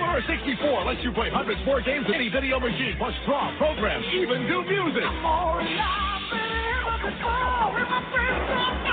C64 lets you play hundreds more games than any video machine, plus draw, program, even do music. I'm more alive than ever before with my friends.